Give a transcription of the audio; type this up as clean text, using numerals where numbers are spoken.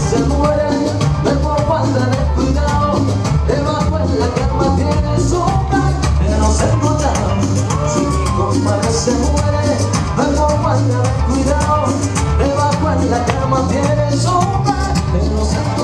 se muere por falta de cuidado. Debajo en la cama tiene sombra que no se nota. Si mi compadre se muere por falta de cuidado, debajo en la cama tiene sombra que no se nota.